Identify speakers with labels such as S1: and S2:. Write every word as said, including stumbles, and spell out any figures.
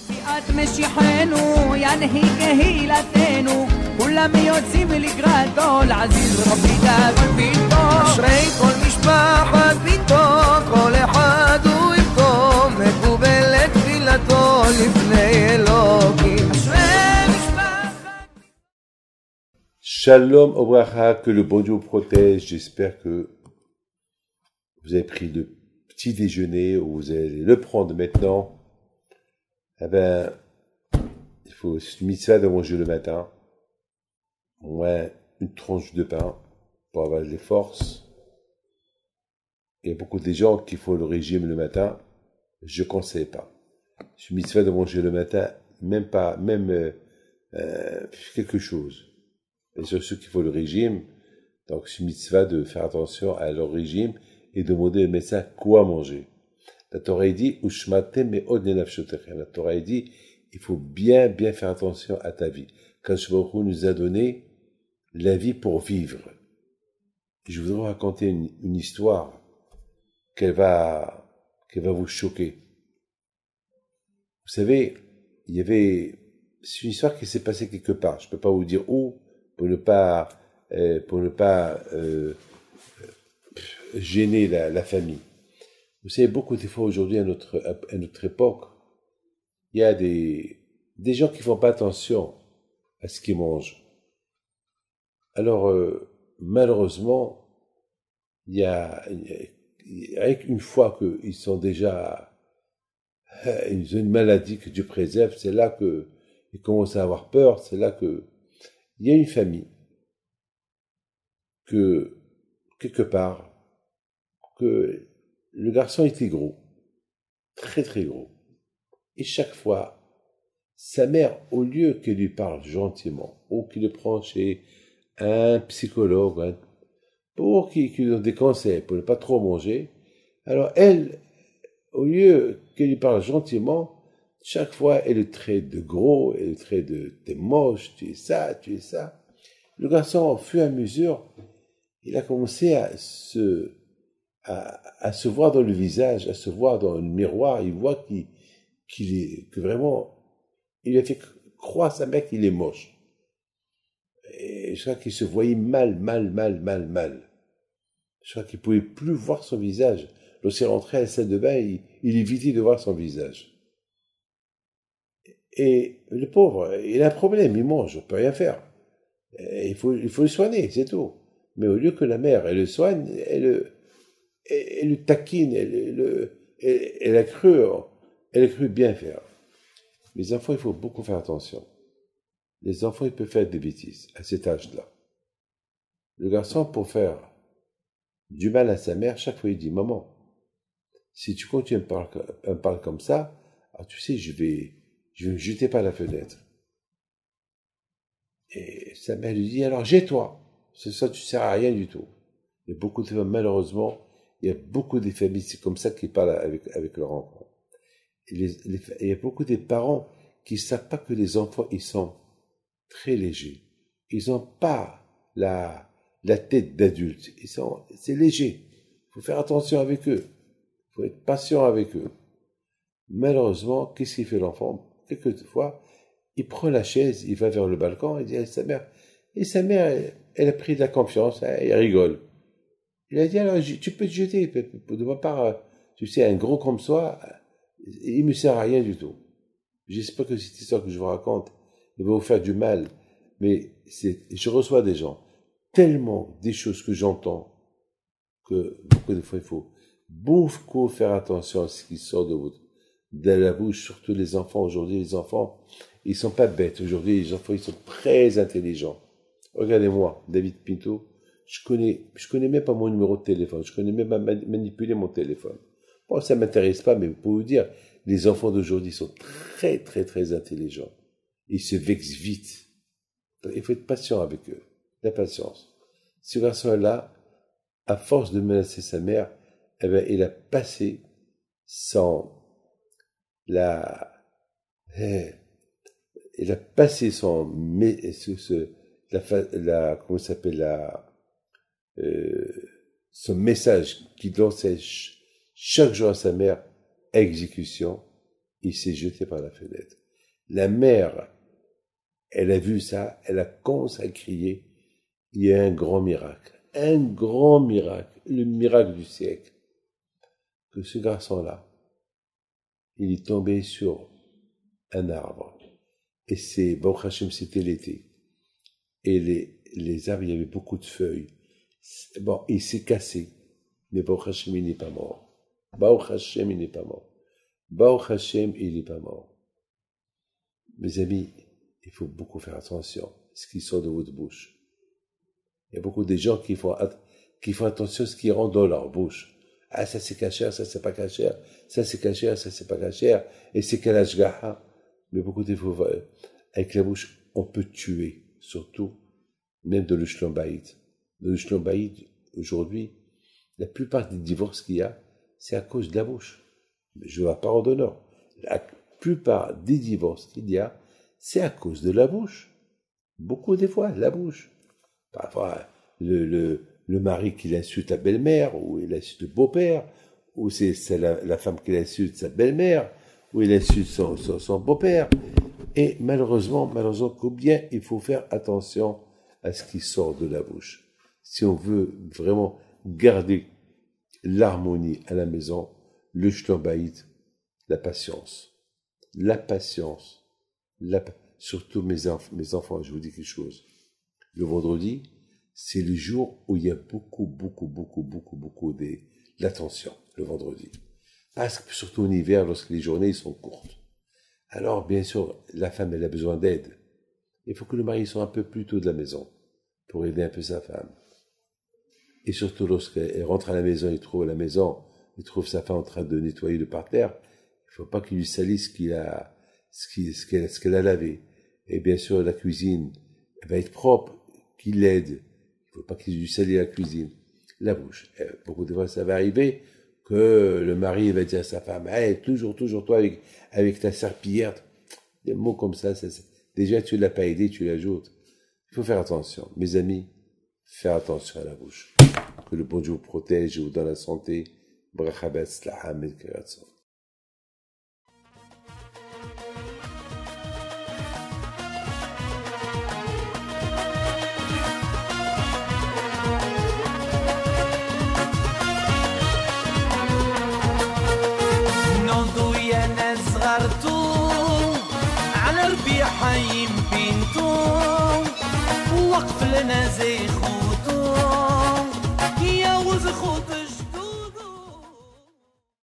S1: Shalom Obracha, que le bon Dieu vous protège. J'espère que vous avez pris le petit déjeuner ou vous allez le prendre maintenant. Eh ben, il faut une mitzvah de manger le matin, au moins une tranche de pain pour avoir des forces. Il y a beaucoup de gens qui font le régime le matin. Je ne conseille pas. C'est une mitzvah de manger le matin, même pas, même euh, euh, quelque chose. Et sur ceux qui font le régime, donc c'est une mitzvah de faire attention à leur régime et de demander au médecin quoi manger. La Torah dit, Ushmatem me'od lenafshotechem. La Torah dit, il faut bien, bien faire attention à ta vie. Quand Baruch Hu nous a donné la vie pour vivre. Je voudrais vous raconter une, une histoire qu'elle va, qu'elle va vous choquer. Vous savez, il y avait, c'est une histoire qui s'est passée quelque part. Je peux pas vous dire où, pour ne pas, euh, pour ne pas euh, gêner la, la famille. Vous savez, beaucoup de fois aujourd'hui, à notre, à notre époque, il y a des, des gens qui font pas attention à ce qu'ils mangent. Alors, euh, malheureusement, il y a, avec une fois qu'ils sont déjà, ils ont une maladie que Dieu préserve, c'est là qu'ils commencent à avoir peur, c'est là que il y a une famille que, quelque part, que le garçon était gros, très très gros. Et chaque fois, sa mère, au lieu qu'elle lui parle gentiment, ou qu'il le prenne chez un psychologue, hein, pour qu'il lui donne des conseils, pour ne pas trop manger, alors elle, au lieu qu'elle lui parle gentiment, chaque fois, elle le traite de gros, elle le traite de « t'es moche, tu es ça, tu es ça ». Le garçon, au fur et à mesure, il a commencé à se, à, à se voir dans le visage, à se voir dans le miroir. Il voit qu'il, qu'il est, que vraiment, il lui a fait croire à sa mère qu'il est moche. Et je crois qu'il se voyait mal, mal, mal, mal, mal. Je crois qu'il ne pouvait plus voir son visage. Lorsqu'il rentrait à la salle de bain, il, il évitait de voir son visage. Et le pauvre, il a un problème, il mange, on ne peut rien faire. Et il faut, il faut le soigner, c'est tout. Mais au lieu que la mère, elle le soigne, elle le, elle, elle le taquine, elle, le, elle, elle a cru, elle a cru bien faire. Les enfants, il faut beaucoup faire attention. Les enfants, ils peuvent faire des bêtises à cet âge-là. Le garçon, pour faire du mal à sa mère, chaque fois il dit, maman, si tu continues à me parler, à me parler comme ça, alors tu sais, je vais, je vais me jeter par la fenêtre. Et sa mère lui dit, alors jette-toi. C'est ça, tu ne sers à rien du tout. Il y a beaucoup de femmes, malheureusement, il y a beaucoup de familles, c'est comme ça qu'ils parlent avec, avec leurs enfants. Et les, les, il y a beaucoup de parents qui ne savent pas que les enfants, ils sont très légers. Ils n'ont pas la, la tête d'adulte. Ils sont, c'est léger. Il faut faire attention avec eux. Il faut être patient avec eux. Malheureusement, qu'est-ce qu'il fait l'enfant? Quelquefois, il prend la chaise, il va vers le balcon, il dit à sa mère, et sa mère, elle, elle a pris de la confiance, hein, elle rigole. Il a dit, alors, tu peux te jeter, de ma part, tu sais, un gros comme ça, il me sert à rien du tout. J'espère que cette histoire que je vous raconte, elle va vous faire du mal, mais c'est, je reçois des gens, tellement des choses que j'entends, que beaucoup de fois, il faut beaucoup faire attention à ce qui sort de votre, de la bouche, surtout les enfants. Aujourd'hui, les enfants, ils sont pas bêtes. Aujourd'hui, les enfants, ils sont très intelligents. Regardez-moi, David Pinto, je connais, je connais même pas mon numéro de téléphone. Je connais même pas manipuler mon téléphone. Bon, ça m'intéresse pas, mais pour vous dire, les enfants d'aujourd'hui sont très, très, très intelligents. Ils se vexent vite. Donc, il faut être patient avec eux. La patience. Ce garçon-là, à force de menacer sa mère, eh ben, il a passé son, la, eh, il a passé son, mais, ce, ce, la, la, comment ça s'appelle, la, euh, son message qu'il lançait chaque jour à sa mère à exécution. il s'est jeté par la fenêtre. La mère, elle a vu ça, elle a commencé à crier. Il y a un grand miracle, un grand miracle, le miracle du siècle. Que ce garçon-là, il est tombé sur un arbre. Et c'est, Baruch Hashem, c'était l'été. Et les, les arbres, il y avait beaucoup de feuilles. Bon, il s'est cassé. Mais Baruch Hashem, il n'est pas mort. Baruch Hashem, il n'est pas mort. Baruch Hashem, il n'est pas mort. Mes amis, il faut beaucoup faire attention à ce qui sort de votre bouche. Il y a beaucoup de gens qui font, qui font attention à ce qui rentre dans leur bouche. Ah, ça c'est cachère, ça c'est pas cachère, ça c'est cachère, ça c'est pas cachère, et c'est quel ashgaha. Mais beaucoup de fois, avec la bouche, on peut tuer, surtout, même de l'Ushlambaïd. De l'Ushlambaïd, aujourd'hui, la plupart des divorces qu'il y a, c'est à cause de la bouche. Mais je vois parole d'honneur. La plupart des divorces qu'il y a, c'est à cause de la bouche. Beaucoup des fois, la bouche. Parfois, le, le, le mari qui insulte la belle-mère, ou il insulte le beau-père, ou c'est, c'est la, la femme qui insulte sa belle-mère, ou il insulte son, son, son beau-père. Et malheureusement, malheureusement, combien il faut faire attention à ce qui sort de la bouche. Si on veut vraiment garder l'harmonie à la maison, le shlambaïd, la patience. La patience. La, surtout mes, enf- mes enfants, je vous dis quelque chose. Le vendredi, c'est le jour où il y a beaucoup, beaucoup, beaucoup, beaucoup, beaucoup de, d'attention, le vendredi. Parce que surtout en hiver, lorsque les journées sont courtes. Alors, bien sûr, la femme, elle a besoin d'aide. Il faut que le mari soit un peu plus tôt de la maison pour aider un peu sa femme. Et surtout, lorsqu'elle rentre à la maison, il trouve à la maison, il trouve sa femme en train de nettoyer le parterre, il ne faut pas qu'il lui salisse ce, qu'il a, ce, qu'il, ce, qu'elle, ce qu'elle a lavé. Et bien sûr, la cuisine, elle va être propre, qu'il l'aide. Il ne faut pas qu'il lui salisse la cuisine. La bouche. Et beaucoup de fois, ça va arriver que le mari va dire à sa femme, hey, toujours, toujours toi avec, avec ta serpillière. Des mots comme ça, ça, ça déjà tu ne l'as pas aidé, tu l'ajoutes. Il faut faire attention. Mes amis, faire attention à la bouche. Que le bon Dieu vous protège et vous donne la santé. Bracha be'atzlacha milkei ratzon.
S2: حي بنتو وقف لنا زي خوتو يا وز خوتو